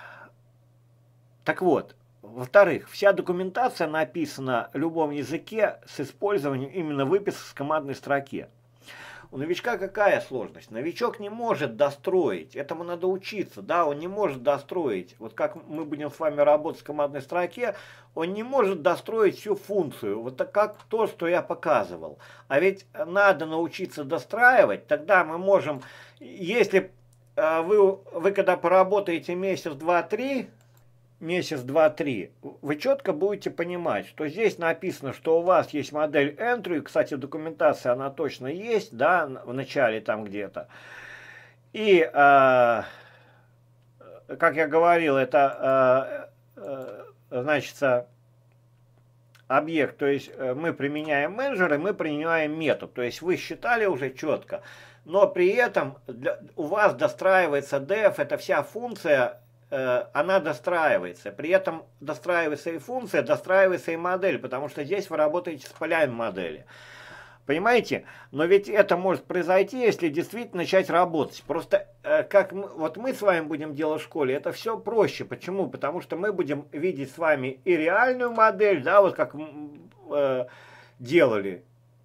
вот, во-вторых, вся документация написана в любом языке с использованием именно выписки с командной строки. У новичка какая сложность? Новичок не может достроить, этому надо учиться, да, он не может достроить. Вот как мы будем с вами работать в командной строке, он не может достроить всю функцию, вот так как то, что я показывал. А ведь надо научиться достраивать, тогда мы можем, если вы когда поработаете месяц, два, три, месяц, два, три, вы четко будете понимать, что здесь написано, что у вас есть модель entry, кстати, документация, она точно есть, да, в начале там где-то. И, как я говорил, это, значит, объект, то есть мы применяем менеджер, и мы применяем метод, то есть вы считали уже четко, но при этом у вас достраивается def, это вся функция, она достраивается. При этом достраивается и функция, достраивается и модель, потому что здесь вы работаете с полями модели. Понимаете? Но ведь это может произойти, если действительно начать работать. Просто как вот мы с вами будем делать в школе, это все проще. Почему? Потому что мы будем видеть с вами и реальную модель, да, вот как делали.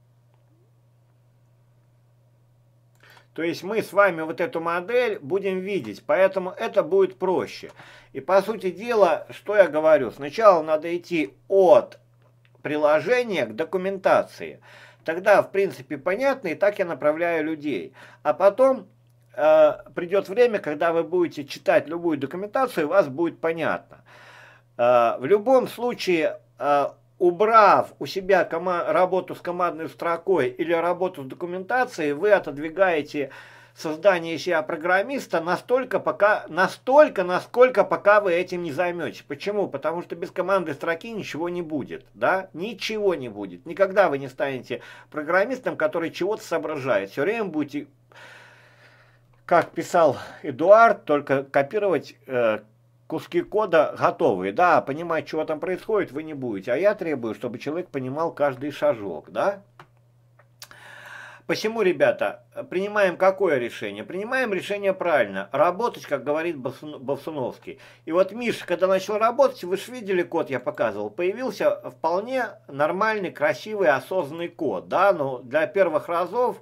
То есть мы с вами вот эту модель будем видеть, поэтому это будет проще. И по сути дела, что я говорю, сначала надо идти от приложения к документации. Тогда, в принципе, понятно, и так я направляю людей. А потом придет время, когда вы будете читать любую документацию, и у вас будет понятно. В любом случае, убрав у себя работу с командной строкой или работу с документацией, вы отодвигаете создание себя программиста настолько, насколько пока вы этим не займетесь. Почему? Потому что без командной строки ничего не будет. Да? Ничего не будет. Никогда вы не станете программистом, который чего-то соображает. Все время будете, как писал Эдуард, только копировать куски кода готовые, да, понимать, что там происходит, вы не будете. А я требую, чтобы человек понимал каждый шажок, да. Посему, ребята, принимаем какое решение? Принимаем решение правильно. Работать, как говорит Бовсуновский. И вот Миша, когда начал работать, вы же видели код, я показывал, появился вполне нормальный, красивый, осознанный код, да, но для первых разов,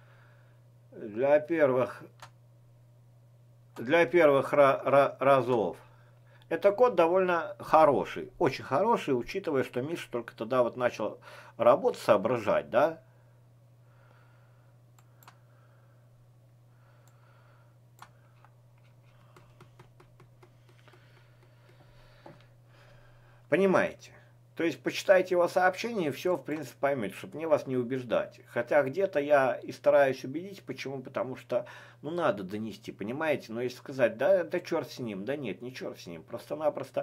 разов, это код довольно хороший, очень хороший, учитывая, что Миша только тогда вот начал работать, соображать, да. Понимаете? То есть почитайте его сообщение и все, в принципе, поймете, чтобы мне вас не убеждать. Хотя где-то я и стараюсь убедить, почему? Потому что, ну, надо донести, понимаете? Но если сказать, да черт с ним, да нет, не черт с ним, просто-напросто...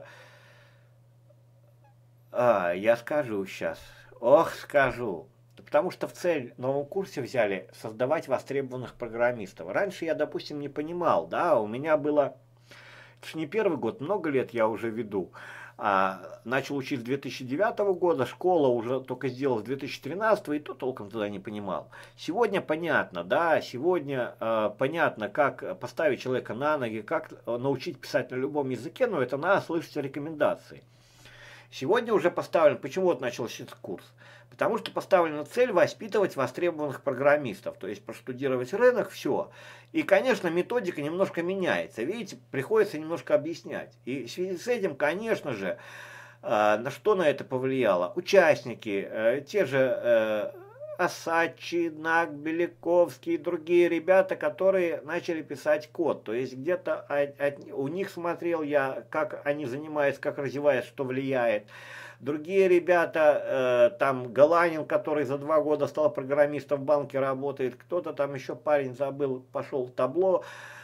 я скажу сейчас, скажу. Потому что в цель в новом курсе взяли создавать востребованных программистов. Раньше я, допустим, не понимал, да, у меня было... Это же не первый год, много лет я уже веду. Начал учить с 2009 года, школа уже только сделала с 2013, и то толком тогда не понимал. Сегодня понятно, да, сегодня понятно, как поставить человека на ноги, как научить писать на любом языке, но это надо слышать рекомендации. Сегодня уже поставлен, почему вот начался этот курс? Потому что поставлена цель воспитывать востребованных программистов, то есть проштудировать рынок, все. И, конечно, методика немножко меняется. Видите, приходится немножко объяснять. И в связи с этим, конечно же, на что на это повлияло? Участники, те же Осадчий, Наг, Беляковский и другие ребята, которые начали писать код. То есть где-то у них смотрел я, как они занимаются, как развиваются, что влияет. Другие ребята, там Галанин, который за 2 года стал программистом в банке, работает. Кто-то там еще парень забыл, пошел в табло.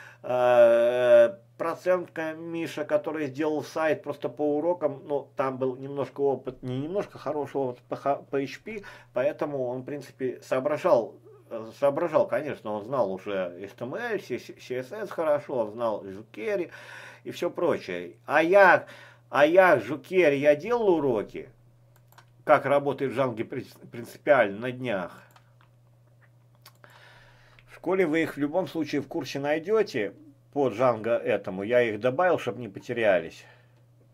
Процентка Миша, который сделал сайт просто по урокам, но там был немножко опыт, не немножко, хороший опыт по PHP, поэтому он, в принципе, соображал, конечно, он знал уже HTML, CSS хорошо, он знал jQuery и все прочее. А я jQuery, я делал уроки, как работает Django принципиально на днях. В школе вы их в любом случае в курсе найдете. По Django этому я их добавил, чтобы не потерялись.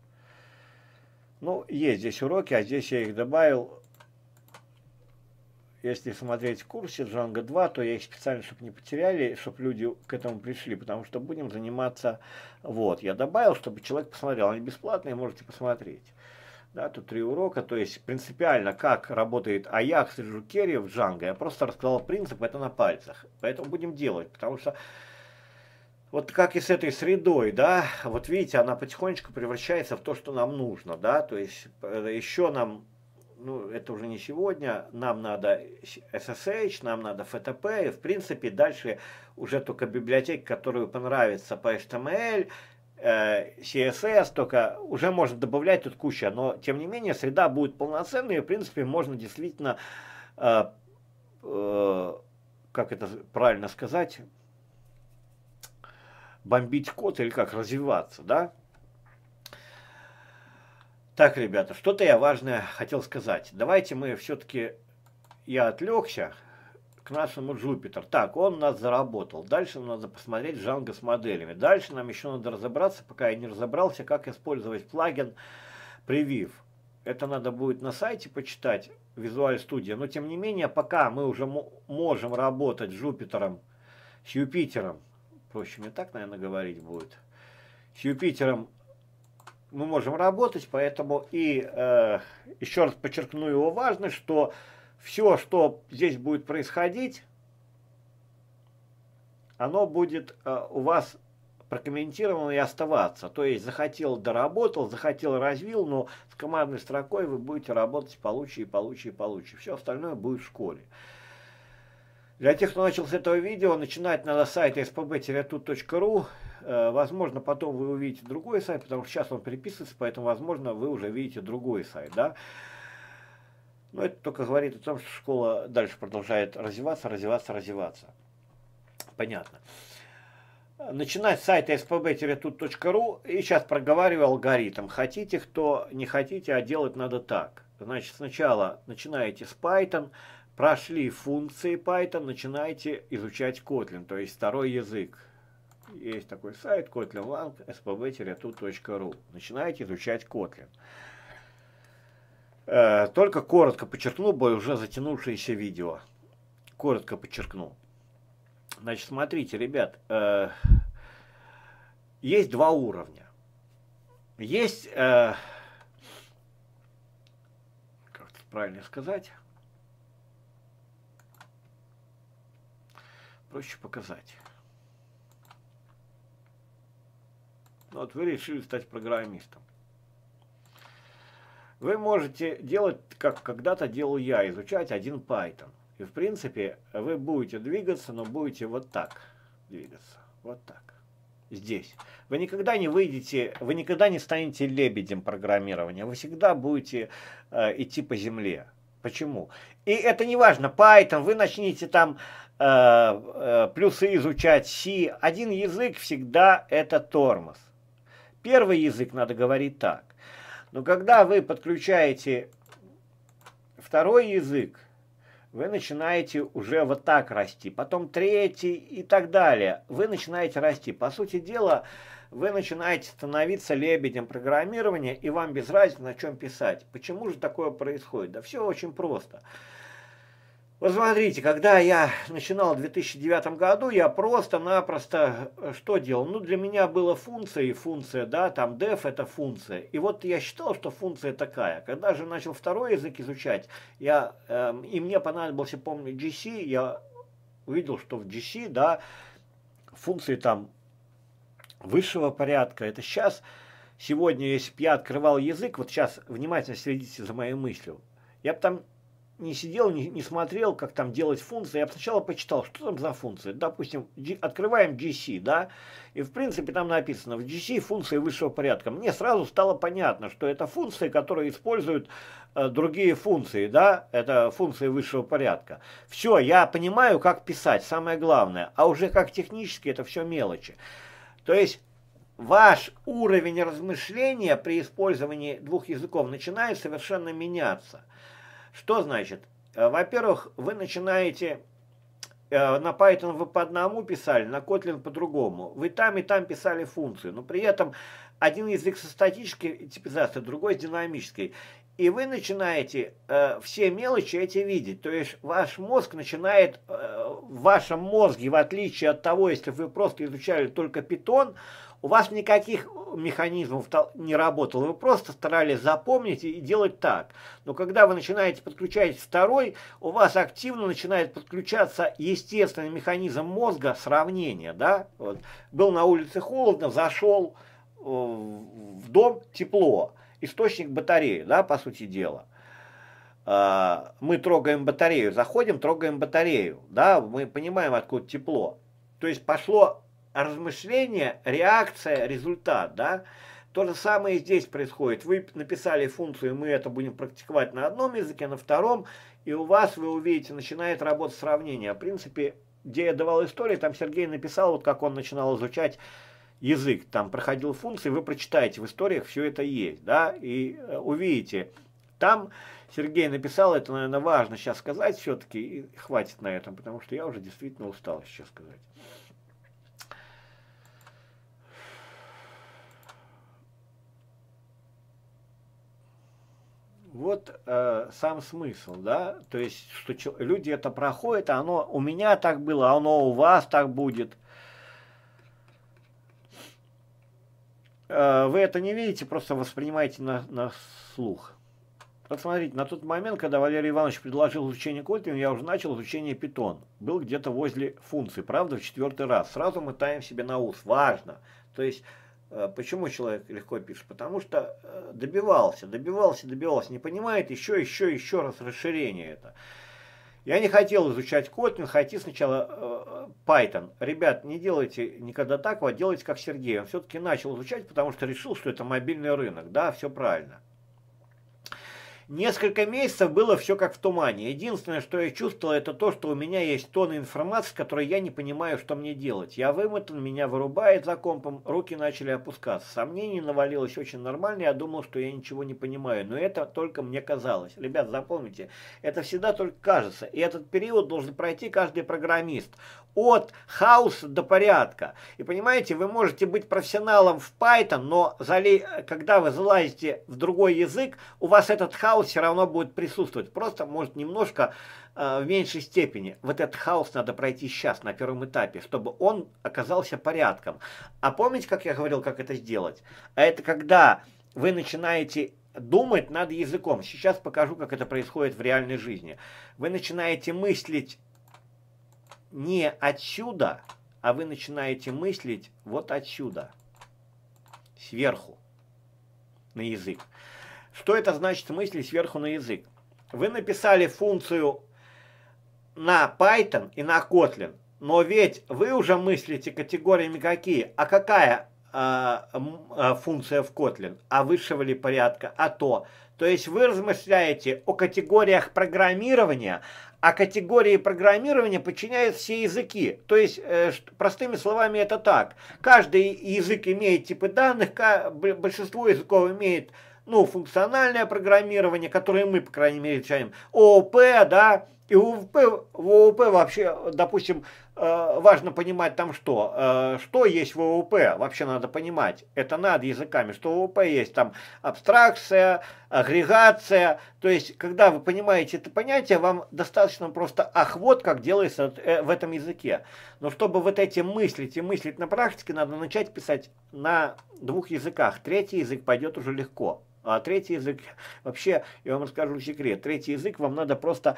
Ну, есть здесь уроки, а здесь я их добавил. если смотреть в курсе Django 2, то я их специально, чтобы не потеряли, чтобы люди к этому пришли, потому что будем заниматься, вот, я добавил, чтобы человек посмотрел, они бесплатные, можете посмотреть. Да, тут 3 урока, то есть принципиально, как работает Ajax и Jukeri в Django, я просто рассказал принцип, это на пальцах, поэтому будем делать, потому что вот как и с этой средой, да, вот видите, она потихонечку превращается в то, что нам нужно, да, то есть еще нам, ну, это уже не сегодня, нам надо SSH, нам надо FTP, и в принципе дальше уже только библиотеки, которые понравятся по HTML, CSS, только уже можно добавлять тут куча, но тем не менее среда будет полноценной, и в принципе можно действительно, как это правильно сказать, бомбить код или как развиваться, да? Так, ребята, что-то я важное хотел сказать. Давайте мы все-таки, я отвлекся к нашему Jupyter. Так, он у нас заработал. Дальше нам надо посмотреть Django с моделями. Дальше нам еще надо разобраться, пока я не разобрался, как использовать плагин Preview. Это надо будет на сайте почитать, Visual Studio. Но тем не менее, пока мы уже можем работать с Jupyter, с Юпитером, проще мне так, наверное, говорить будет, с Юпитером мы можем работать, поэтому и еще раз подчеркну его важность, что все, что здесь будет происходить, оно будет у вас прокомментировано и оставаться. То есть захотел доработал, захотел развил, но с командной строкой вы будете работать получше и получше и получше. Все остальное будет в школе. Для тех, кто начал с этого видео, начинать надо с сайта spb-tut.ru. Возможно, потом вы увидите другой сайт, потому что сейчас он переписывается, поэтому, возможно, вы уже видите другой сайт. Да? Но это только говорит о том, что школа дальше продолжает развиваться. Понятно. Начинать с сайта spb-tut.ru, и сейчас проговариваю алгоритм. Хотите, кто не хотите, а делать надо так. Значит, сначала начинаете с Python, прошли функции Python, начинаете изучать Kotlin, то есть второй язык. Есть такой сайт Kotlin Lang, spb-tut.ru. Начинаете изучать Kotlin. Только коротко подчеркну, бо уже затянувшееся видео. Коротко подчеркну. Значит, смотрите, ребят, есть два уровня. Есть, как это правильно сказать, проще показать. Вот вы решили стать программистом. Вы можете делать, как когда-то делал я, изучать один Python. И в принципе вы будете двигаться, но будете вот так двигаться. Вот так. Здесь. Вы никогда не выйдете, вы никогда не станете лебедем программирования. Вы всегда будете идти по земле. Почему? И это не важно, Python, вы начнете там плюсы изучать, C. Один язык всегда это тормоз. Первый язык надо говорить так. Но когда вы подключаете второй язык, вы начинаете уже вот так расти. Потом третий и так далее. Вы начинаете расти. По сути дела, вы начинаете становиться лебедем программирования, и вам без разницы, на чем писать. Почему же такое происходит? Да все очень просто. Вот смотрите, когда я начинал в 2009 году, я просто-напросто что делал? Ну, для меня была функция, да, там def это функция. И вот я считал, что функция такая. Когда же начал второй язык изучать, и мне понадобился, помню, GC, я увидел, что в GC, да, функции там высшего порядка. Это сегодня, если бы я открывал язык, вот сейчас внимательно следите за моей мыслью, я бы там не сидел, не смотрел, как там делать функции. Я сначала почитал, что там за функции. Допустим, открываем GC, да, и в принципе там написано в GC функции высшего порядка. Мне сразу стало понятно, что это функции, которые используют другие функции, да, это функции высшего порядка. Все, я понимаю, как писать, самое главное. А уже как технически это все мелочи. То есть ваш уровень размышления при использовании двух языков начинает совершенно меняться. Что значит? Во-первых, вы начинаете, на Python вы по одному писали, на Kotlin по другому. Вы там и там писали функцию, но при этом один язык со статической типизацией, другой с динамической. И вы начинаете все мелочи эти видеть. То есть ваш мозг начинает, в вашем мозге, в отличие от того, если вы просто изучали только Python, у вас никаких механизмов не работало. Вы просто старались запомнить и делать так. Но когда вы начинаете подключать второй, у вас активно начинает подключаться естественный механизм мозга сравнения. Да? Вот. Был на улице холодно, зашел в дом тепло. Источник батареи, да, по сути дела. Мы трогаем батарею, заходим, трогаем батарею, да, мы понимаем, откуда тепло. То есть пошло размышление, реакция, результат, да. То же самое и здесь происходит. Вы написали функцию, мы это будем практиковать на одном языке, на втором, и у вас, вы увидите, начинает работать сравнение. В принципе, где я давал историю, там Сергей написал, вот как он начинал изучать язык, там проходил функции, вы прочитаете, в историях все это есть, да, и увидите. Там Сергей написал, это, наверное, важно сейчас сказать все-таки, и хватит на этом, потому что я уже действительно устал сейчас сказать. Вот сам смысл, да, то есть, что люди это проходят, а оно у меня так было, а оно у вас так будет. Вы это не видите, просто воспринимаете на слух. Вот смотрите, на тот момент, когда Валерий Иванович предложил изучение Kotlin, я уже начал изучение Python. Был где-то возле функции, правда, в 4-й раз. Сразу мотаем себе на ус. Важно. То есть, почему человек легко пишет? Потому что добивался. Не понимает, еще раз расширение это. Я не хотел изучать Kotlin, хотите сначала Python. Ребят, не делайте никогда так, вот делайте как Сергей. Он все-таки начал изучать, потому что решил, что это мобильный рынок. Да, все правильно. Несколько месяцев было все как в тумане. Единственное, что я чувствовал, это то, что у меня есть тонны информации, с которой я не понимаю, что мне делать. Я вымотан, меня вырубает за компом, руки начали опускаться. Сомнений навалилось очень нормально, я думал, что я ничего не понимаю. Но это только мне казалось. Ребят, запомните, это всегда только кажется. И этот период должен пройти каждый программист. От хаоса до порядка. И понимаете, вы можете быть профессионалом в Python, но когда вы залазите в другой язык, у вас этот хаос все равно будет присутствовать. Просто, может, немножко в меньшей степени. Вот этот хаос надо пройти сейчас, на первом этапе, чтобы он оказался порядком. А помните, как я говорил, как это сделать? А это когда вы начинаете думать над языком. Сейчас покажу, как это происходит в реальной жизни. Вы начинаете мыслить не отсюда, а вы начинаете мыслить вот отсюда, сверху, на язык. Что это значит мыслить сверху на язык? Вы написали функцию на Python и на Kotlin, но ведь вы уже мыслите категориями какие? А какая функция в Kotlin? А высшего ли порядка? А то. То есть вы размышляете о категориях программирования, а категории программирования подчиняют все языки. То есть, простыми словами, это так. Каждый язык имеет типы данных, большинство языков имеет функциональное программирование, которое мы, по крайней мере, изучаем. ООП, да, и в ООП вообще, допустим, важно понимать там что есть в ООП, вообще надо понимать, это над языками, что в ООП есть там абстракция, агрегация, то есть, когда вы понимаете это понятие, вам достаточно просто, вот как делается в этом языке. Но чтобы вот эти мыслить и мыслить на практике, надо начать писать на 2 языках, 3-й язык пойдет уже легко. А 3-й язык, вообще, я вам расскажу секрет, 3-й язык вам надо просто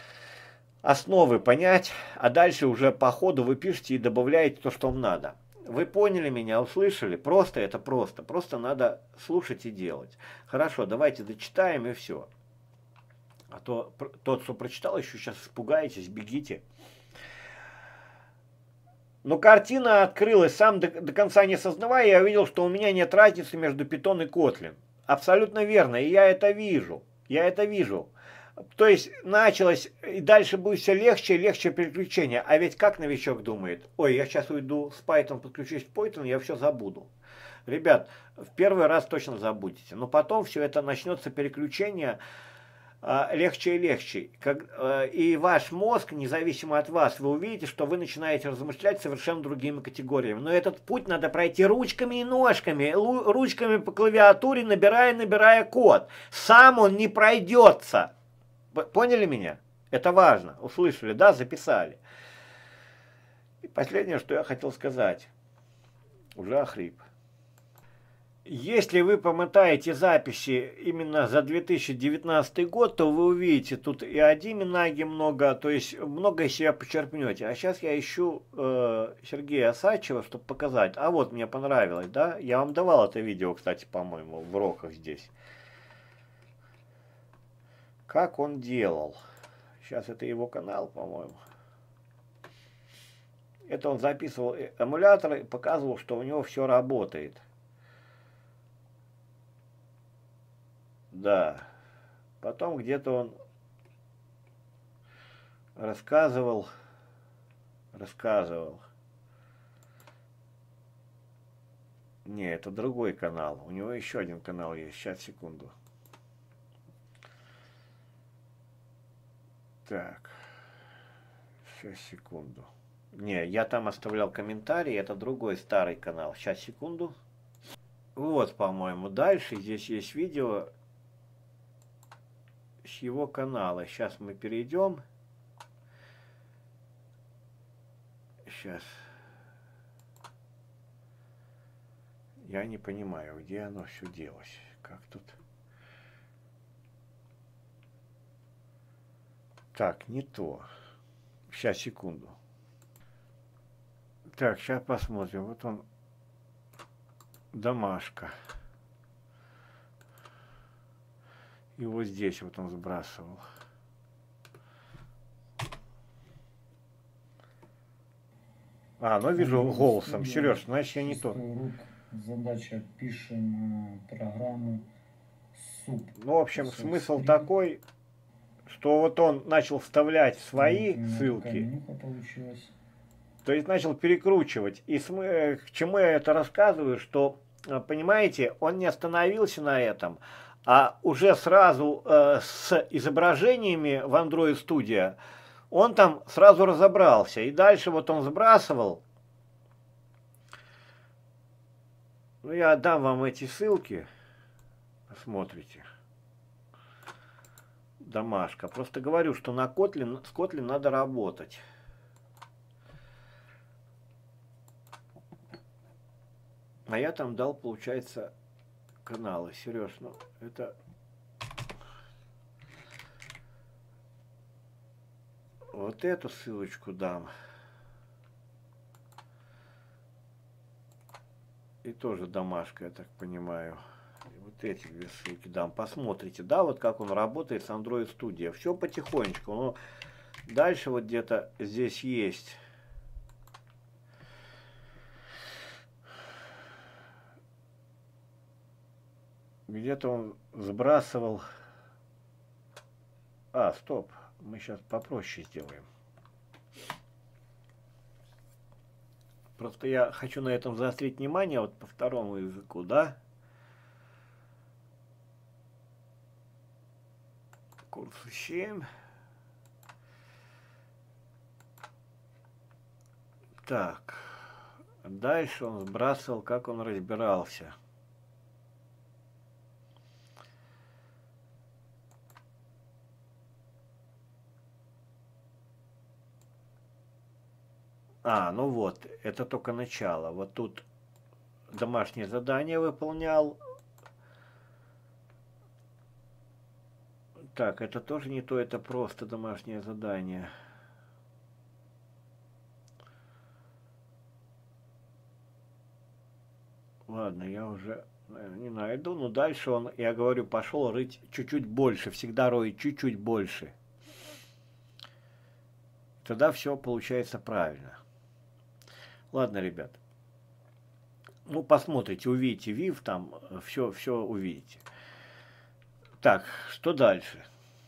основы понять, а дальше уже по ходу вы пишете и добавляете то, что вам надо. Вы поняли меня, услышали? Просто это просто. Просто надо слушать и делать. Хорошо, давайте дочитаем и все. А то тот, кто прочитал, еще сейчас испугаетесь, бегите. Но картина открылась, сам до конца не осознавая, я увидел, что у меня нет разницы между Python и Kotlin. Абсолютно верно, и я это вижу. То есть началось, и дальше будет все легче и легче переключение. А ведь как новичок думает, ой, я сейчас уйду с Python, подключусь к Python, я все забуду. Ребят, в первый раз точно забудете. Но потом все это начнется переключение. легче и легче. И ваш мозг, независимо от вас, вы увидите, что вы начинаете размышлять совершенно другими категориями. Но этот путь надо пройти ручками и ножками, ручками по клавиатуре, набирая код. Сам он не пройдется. Поняли меня? Это важно. Услышали, да? Записали. И последнее, что я хотел сказать. Уже охрип. Если вы помотаете записи именно за 2019 год, то вы увидите тут и Ади Минаги много, то есть многое себя почерпнете. А сейчас я ищу Сергея Осадчего, чтобы показать. А вот мне понравилось, да? Я вам давал это видео, кстати, по-моему, в уроках здесь. Как он делал. Сейчас это его канал, по-моему. Это он записывал эмулятор и показывал, что у него все работает. Да. Потом где-то он рассказывал. Не, это другой канал. У него еще один канал есть. Сейчас, секунду. Так. Сейчас, секунду. Не, я там оставлял комментарии. Это другой старый канал. Сейчас, секунду. Вот, по-моему, дальше здесь есть видео с его канала. Сейчас мы перейдем. Сейчас. Я не понимаю, где оно все делось. Как тут? Так, не то. Сейчас, секунду. Так, сейчас посмотрим. Вот он. Домашка. И вот здесь вот он сбрасывал. Ну вижу голосом. Сереж, значит я не то. Задача, пишем программу суп. Ну, в общем, смысл такой, что вот он начал вставлять свои ссылки. То есть начал перекручивать. И к чему я это рассказываю, что, понимаете, он не остановился на этом, а уже сразу с изображениями в Android Studio он там сразу разобрался. И дальше вот он сбрасывал. Ну, я отдам вам эти ссылки. Посмотрите. Домашка. Просто говорю, что с Kotlin надо работать. А я там дал, получается, каналы. Сереж, ну это... Вот эту ссылочку дам. И тоже домашка, я так понимаю. И вот эти две ссылки дам. Посмотрите, да, вот как он работает с Android Studio. Все потихонечку. Но дальше вот где-то здесь есть. Где-то он сбрасывал... Стоп. Мы сейчас попроще сделаем. Просто я хочу на этом заострить внимание вот по второму языку, да? Курсы 7. Так. Дальше он сбрасывал, как он разбирался. Ну вот, это только начало. Вот тут домашнее задание выполнял. Так, это тоже не то, это просто домашнее задание. Ладно, я уже не найду. Но дальше он, я говорю, пошел рыть чуть-чуть больше. Всегда роет чуть-чуть больше. Тогда все получается правильно. Ладно, ребят. Ну, посмотрите, увидите Вив, там все увидите. Так, что дальше?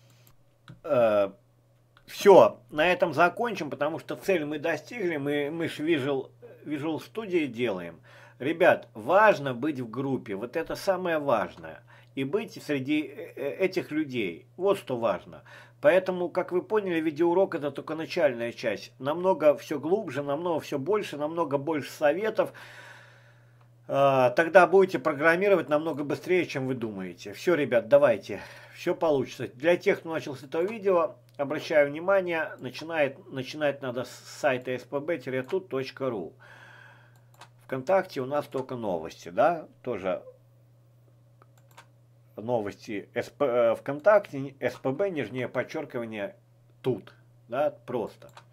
Все, на этом закончим, потому что цель мы достигли. Мы же Visual Studio делаем. Ребят, важно быть в группе, вот это самое важное. И быть среди этих людей, вот что важно. Поэтому, как вы поняли, видеоурок это только начальная часть. Намного все глубже, намного все больше, намного больше советов. Тогда будете программировать намного быстрее, чем вы думаете. Все, ребят, давайте, все получится. Для тех, кто начал с этого видео, обращаю внимание, начинать надо с сайта spb-tut.ru. ВКонтакте у нас только новости, да, тоже новости ВКонтакте, СПБ, нижнее подчеркивание, тут, да, просто.